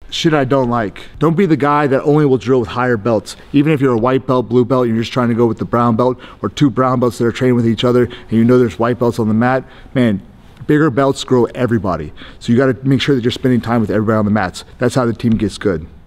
Shit I don't like. Don't be the guy that only will drill with higher belts. Even if you're a white belt, blue belt, you're just trying to go with the brown belt, or 2 brown belts that are training with each other, and you know there's white belts on the mat, man, bigger belts grow everybody. So you gotta make sure that you're spending time with everybody on the mats. That's how the team gets good.